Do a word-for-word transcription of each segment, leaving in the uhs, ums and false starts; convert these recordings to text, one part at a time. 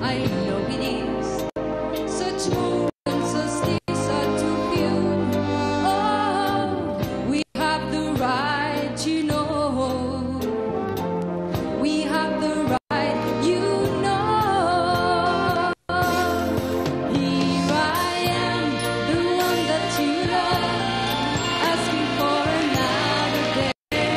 I know it is. Such moments as these are too few. Oh, we have the right, you know. We have the right, you know. Here I am, the one that you love, asking for another day.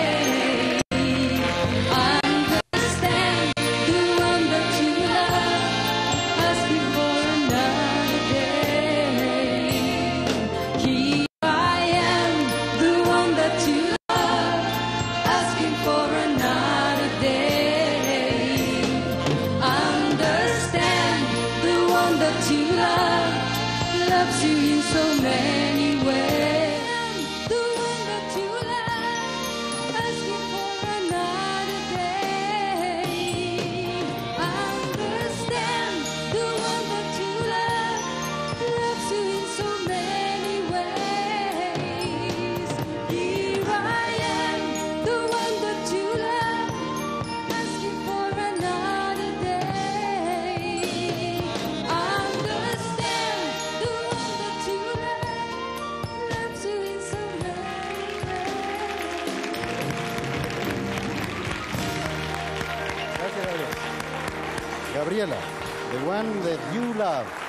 Understand, the one that you love, asking for another day. Here I am, the one that you love, asking for another day. Understand, the one that you love loves you in so many ways. The one that you love, asking for another day. Understand, the one that you love loves you in so many ways. Here I am, the one that you love, asking for another day. Understand, the one that you love loves you in so many ways. Gracias, Gabriela. Gabriela, the one that you love.